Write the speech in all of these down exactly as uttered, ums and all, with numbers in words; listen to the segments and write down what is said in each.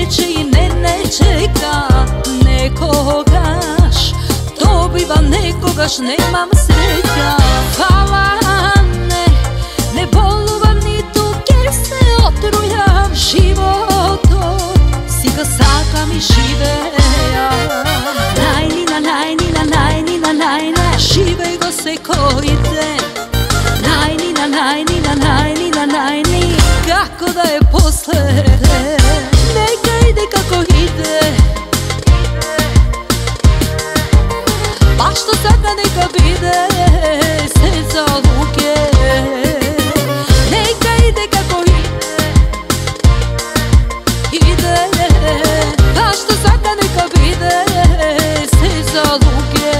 neće i ne ne čeka nekogaš, dobivam nekogaš, nemam sreća. Hvala ne, ne boluvam ni tu gdje se otrujam. Životom si ga sakam i živeja. Najnina, najnina, najnina, najna, žive go se koji den. Najnina, najnina, najnina, najni, kako da je posle. Neka ide kako ide, pa što sada neka bide srca luke. Neka ide kako ide, ide, pa što sada neka bide srca luke.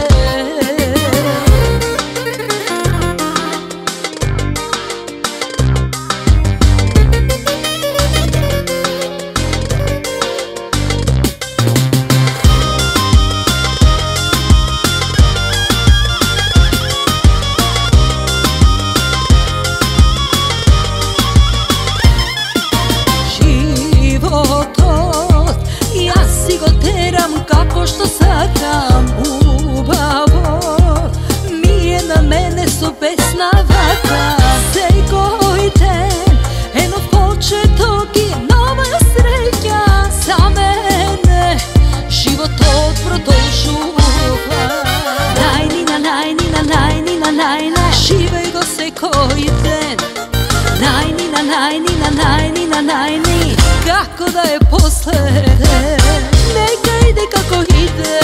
Kako što sakam ubavo, mi je na mene su besna vata. Sej koji ten, eno početok i nova sreća. Za mene život od produžuva. Najnina, najnina, najnina, najna, žive go se koji ten. Najnina, najnina, najnina, najni, kako da je posle. Neka ide kako ide,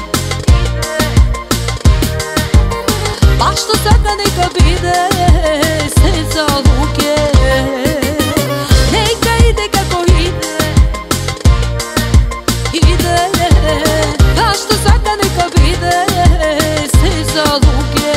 pa što sada neka bide srca luke. Neka ide kako ide, ide, pa što sada neka bide srca luke.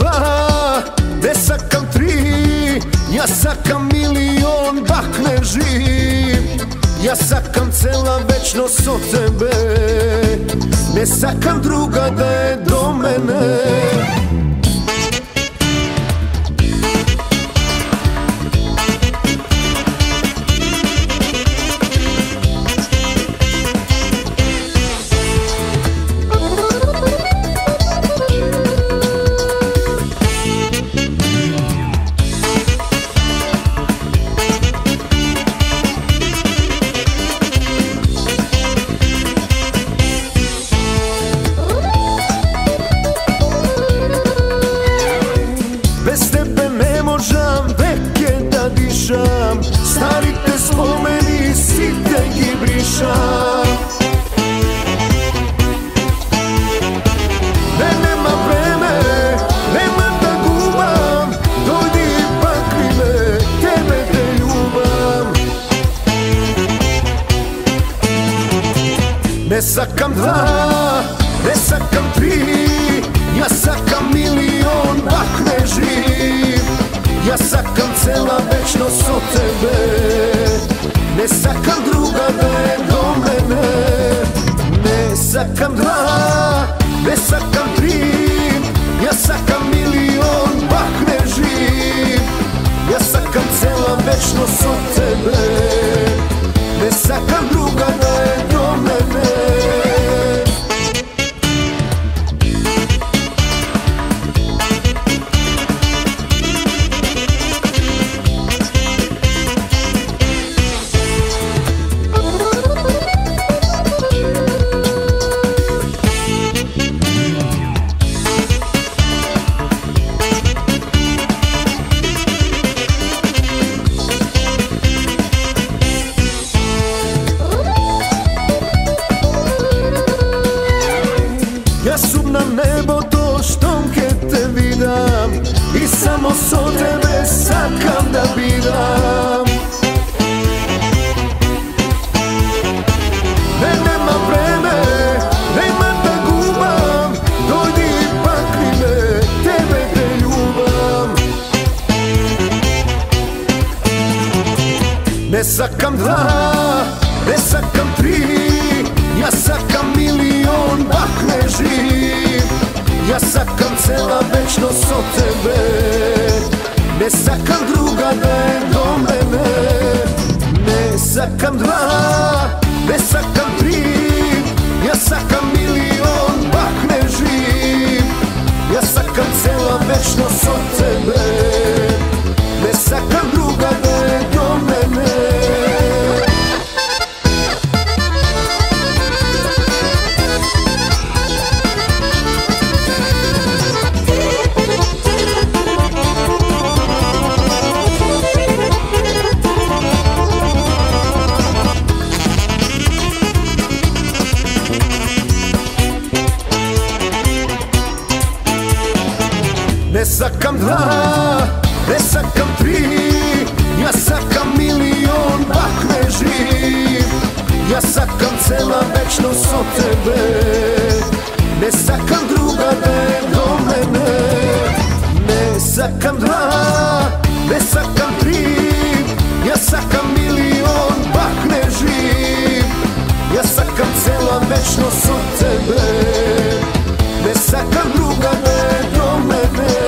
dva, ne sakam tri, ja sakam milion, bak ne živ. Ja sakam cela večnost od tebe, ne sakam druga da je do mene. Stari te spomeni, site ih brišam. Ne, nema vreme, nema da gubam, dojdi ipak mi me, tebe te ljubam. Ne sakam dva, ne sakam tri, ja sakam milion, bak ne živ. Ja sakam cela večnost od tebe, ne sakam druga da je do mene. Ne sakam dva, ne sakam tri, ja sakam milion, bak ne živ. Ja sakam cela večnost od tebe, ne sakam druga da je do mene. Ja sum na nebo doštom kad te vidam i samo so tebe sakam da bidam. Ne, nema vreme, nema da gubam, dojdi ipak mi me, tebe te ljubam. Ne sakam dva, ne sakam tri, ja sakam milion, bak ne živ. Ja sakam cela večnost od tebe, ne sakam druga da je do mene. Ne sakam dva, ne sakam tri, ja sakam milion, bak ne živ. Ja sakam cela večnost od tebe, ne sakam druga da je do mene. Ne sakam dva, ne sakam tri, ja sakam milion, bak ne živ. Ja sakam cela večnost od tebe, ne sakam druga da je do mene. Ne sakam dva, ne sakam tri, ja sakam milion, bak ne živ. Ja sakam cela večnost od tebe, ne sakam druga da je do mene.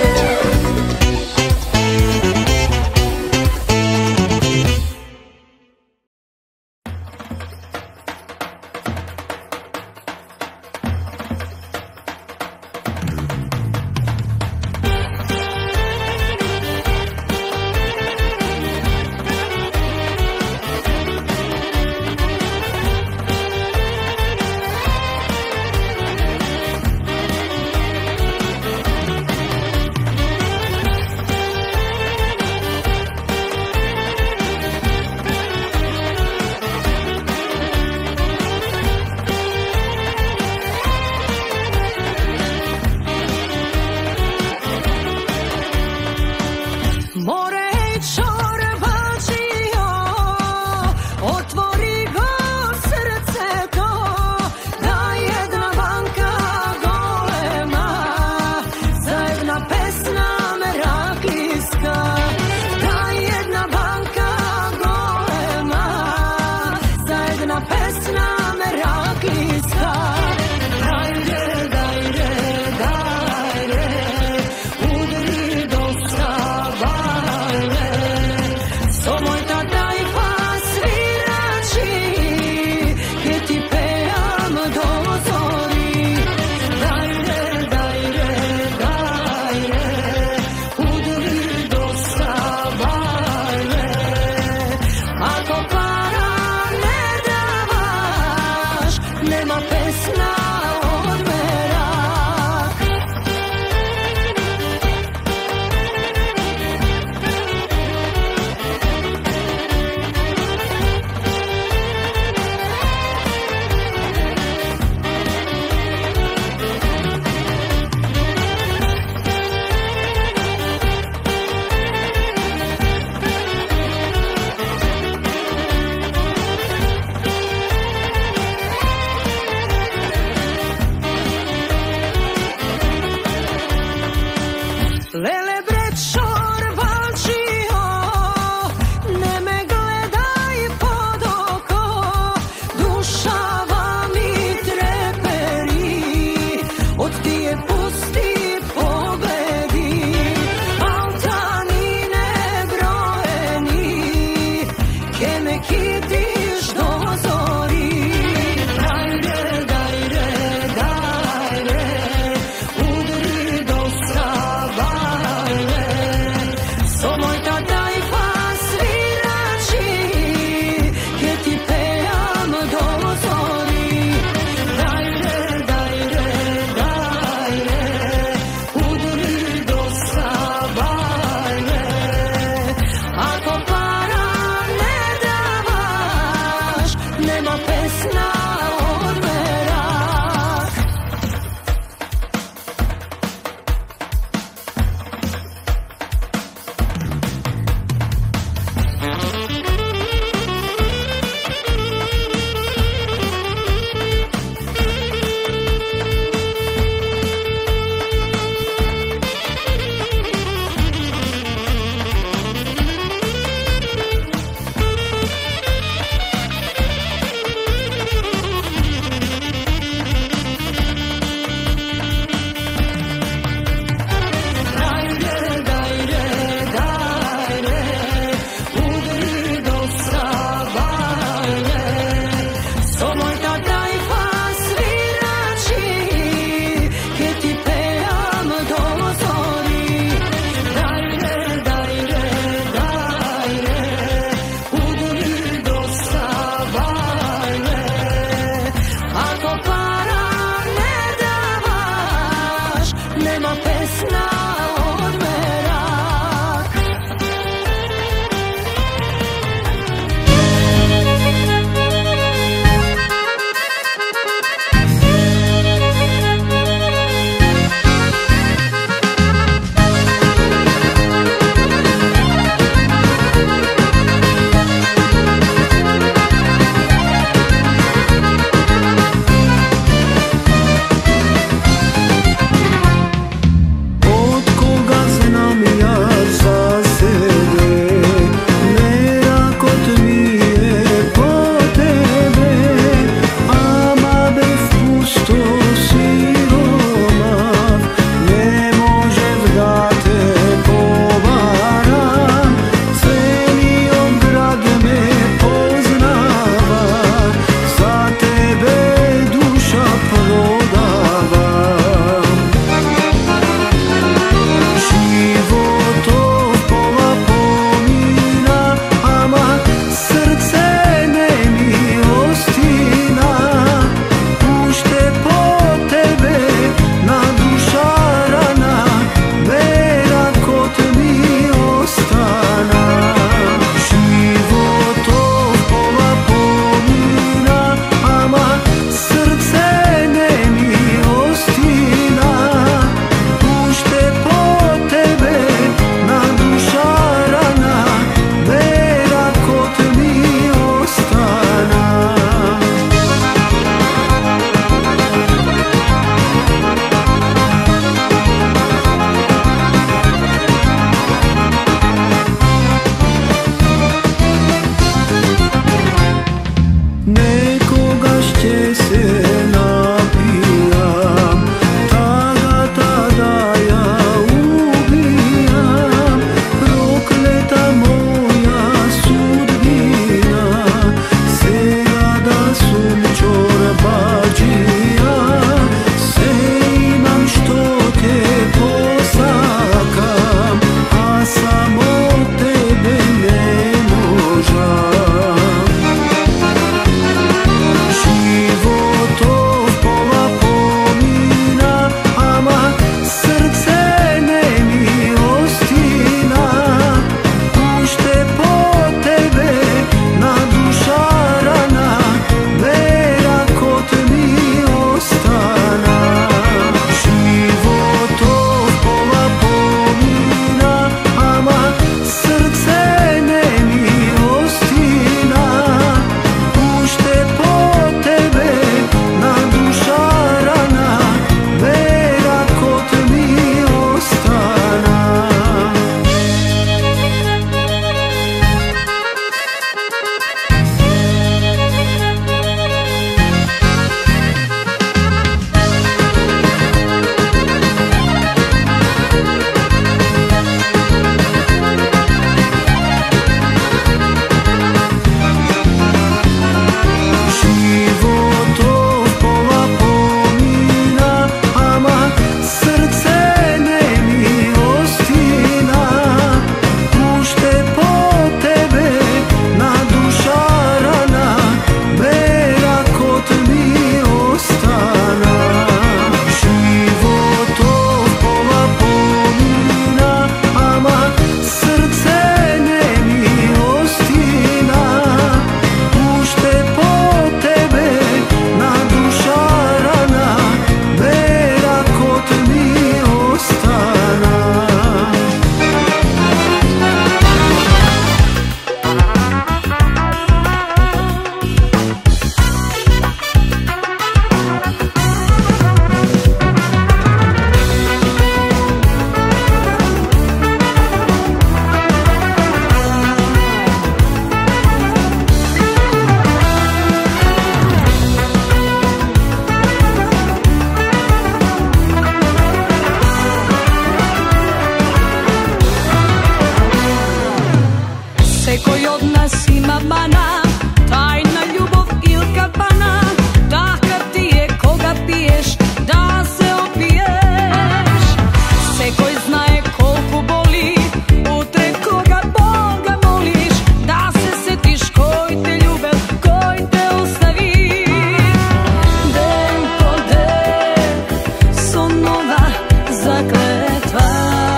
Sekoj od nas ima mana, tajna ljubav il kabana. Takav ti je koga piješ, da se opiješ. Sekoj znaje koliko boli, utre koga Boga moliš. Da se setiš koj te ljubel, koj te ostavi. Den po den, sonova zakletva.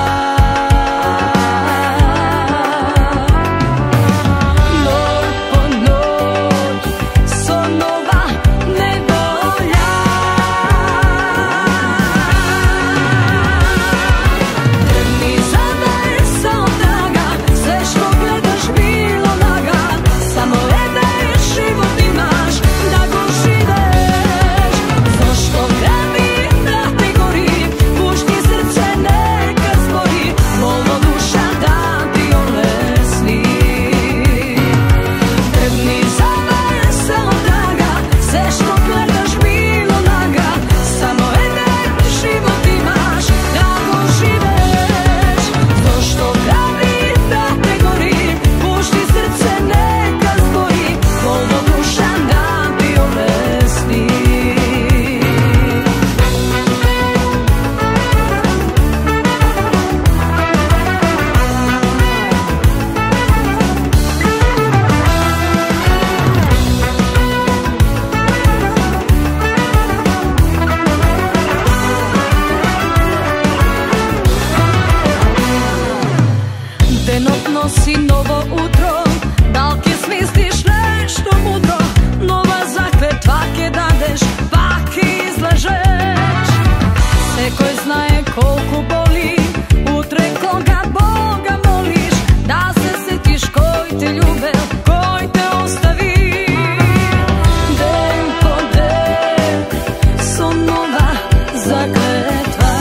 Nosi novo utro, da li ke smisliš nešto mudro? Nova zakletva ke dadeš, pa ke izlažeš. Sekoj znaje koliko boli, utre koga Boga moliš. Da se setiš koj te ljubel, koj te ostavi. Den po den, sonova zakletva.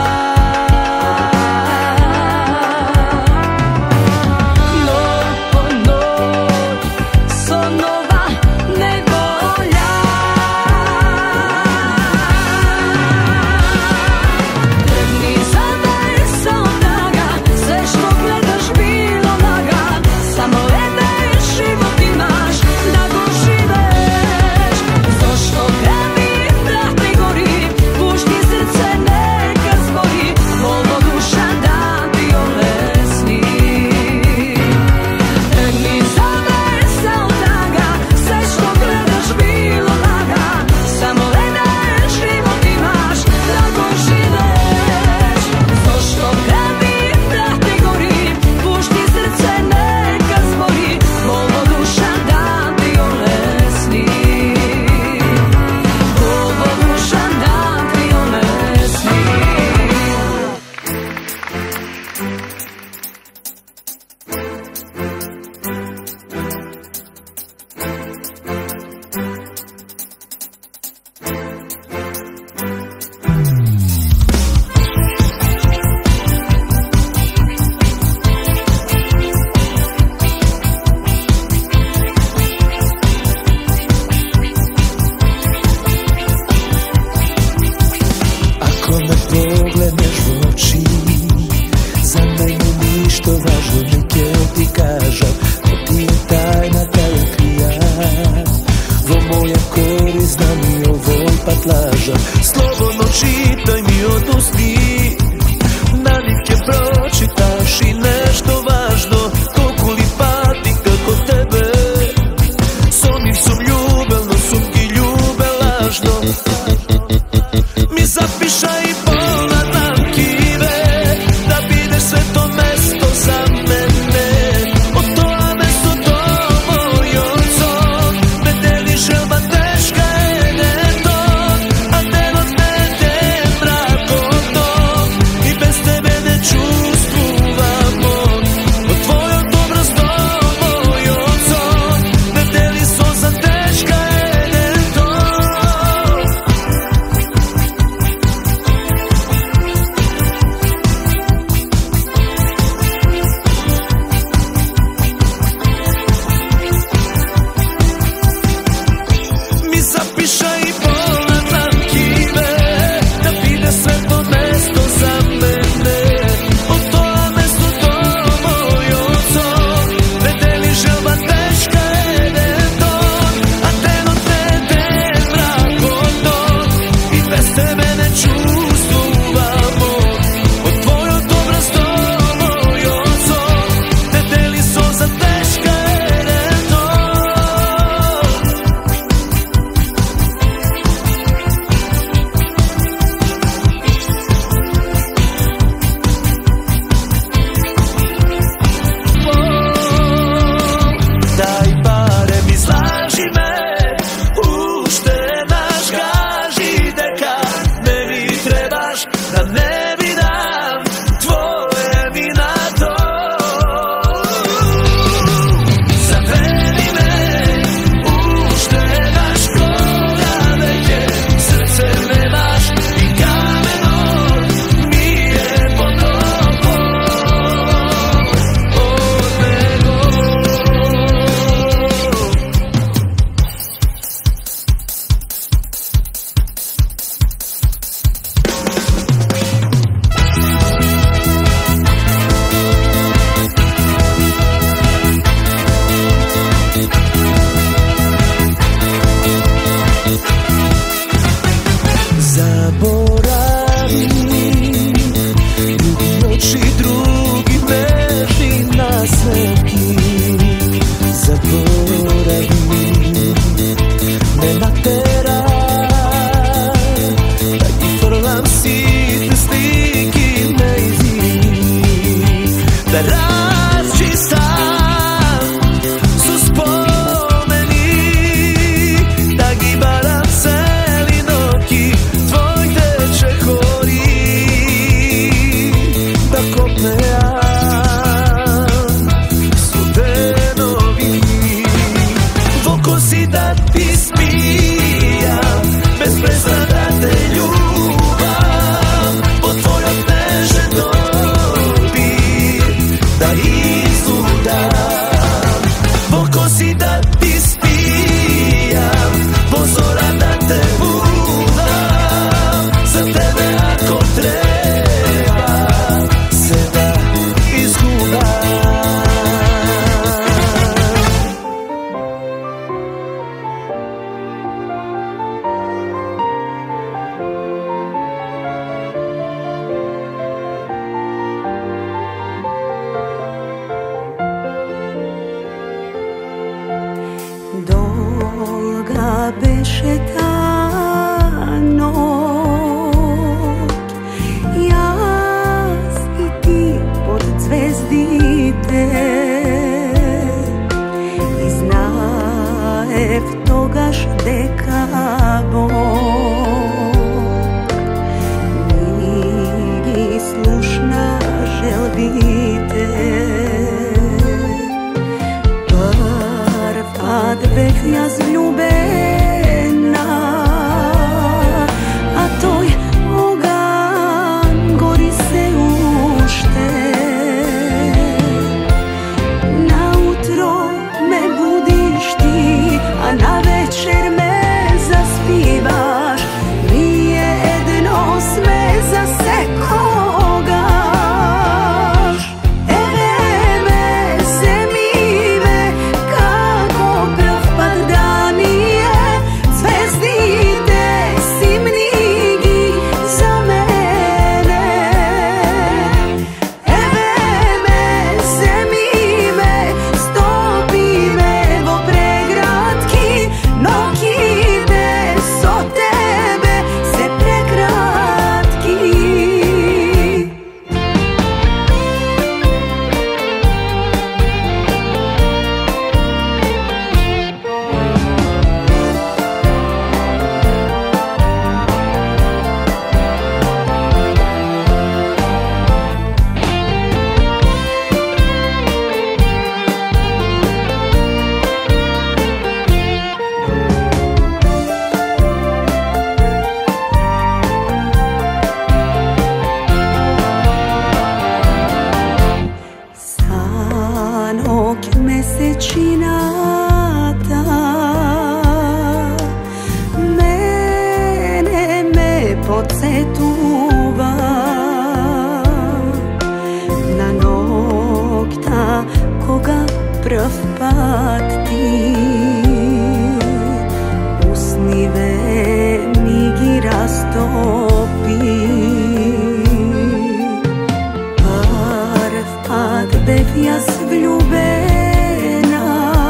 Slobodno čitaj mi od usni, navike pročitaš i nešto važno. Koliko li pati kako tebe, somim sum ljubel, no sum ti ljube lažno. Mi zapiša i pola nam kive, da bide sve to mesto za mene. Od toa mesto to moj ocon, ne deli želba teška je neto. da razčistam su spomeni, da gibaram celi noći, tvoj teče hori, da kopneam studenovi, volko si da ti spijam, bez prezra da te ljubam, po tvojoj teže dobi, da izudam, volko si da ti spijam, pozora da te budam, za tebe ako treba, se da izgubam. Dolga beše ta noć, jaz i ti pod zvezdite, i znaev togaš deka Bog nigi slušna želbite. Kad beh jaz vljubena, a toj ogan gori se ušte, nautro me budiš ti, a na večer me zaspivaš, nije jedno sme za se kogaš. Eve me zemime kako prv pad danije, zvezdite si mnigi za mene. Eve me zemime, stopi me vo pregradki, nokide so tebe se prekratki. Sanok mesečinata mene me pocetuva, na nokta koga prv pad ti usnive nigi rastopi. Prv pad beh jaz vljubena,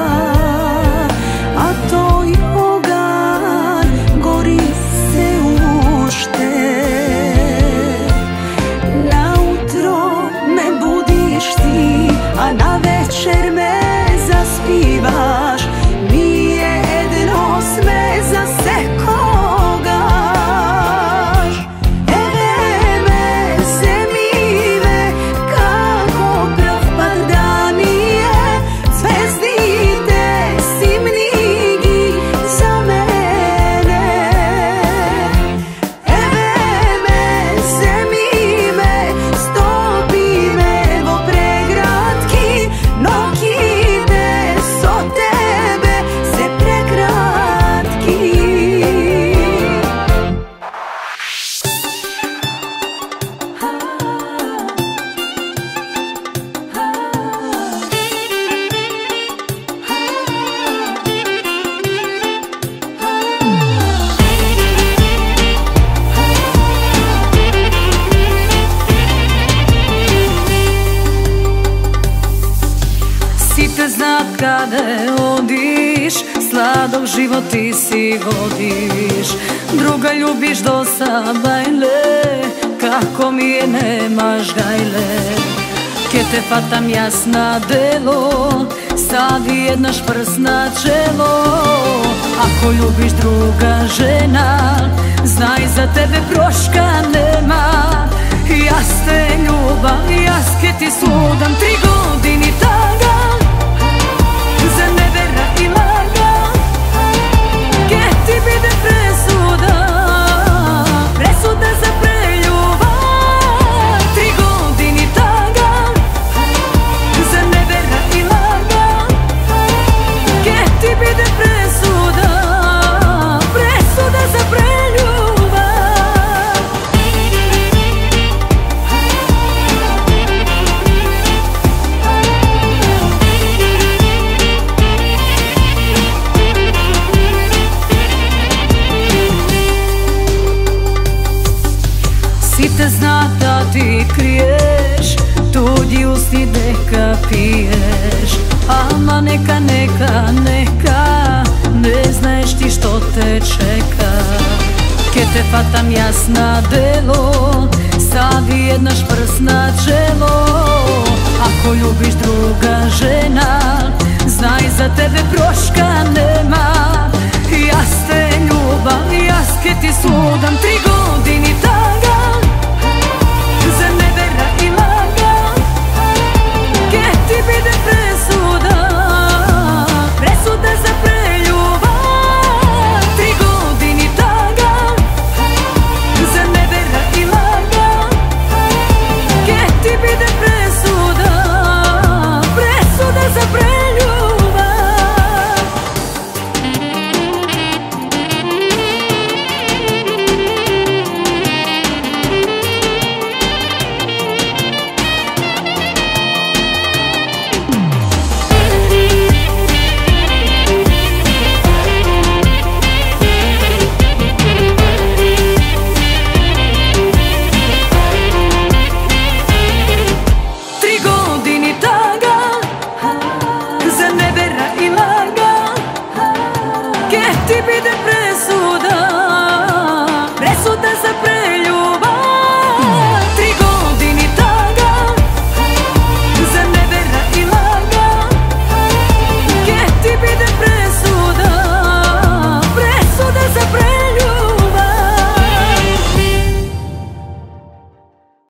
a toj ogan gori se ušte, nautro me budiš ti, a na večer me zaspivaš, nije jedno sme za se kogaš. Eve me zemime kako prv pad danije, zvezdite si mnigi za mene. Eve me zemime, stopi me vo pregradki, nokide so tebe se prekratki. Site zna kade odiš, sladog život ti si vodiš. Druga ljubiš do sabajle, kako mi je nemaš gajle. Ke te fatam jasna delo, stavi jedna šprs na čelo. Ako ljubiš druga žena, znaj za tebe proška nema. Jas te ljubam, jas ke ti sudam, tri godini taga za nevera i laga. Ke ti bide presuda, presuda za preljubav. Tri godini taga za nevera i laga. Ke ti bide presuda, presuda za preljubav. Sita zna da ti kriješ, tuđi usni deka piješ. Ama neka, neka, neka, ne znaš ti što te čeka. Ke te fatam jasna delo, stavi jedna šprs na čelo. Ako ljubiš druga žena, znaj za tebe proška nema. Jas te ljubam, jas ke ti sudam, tri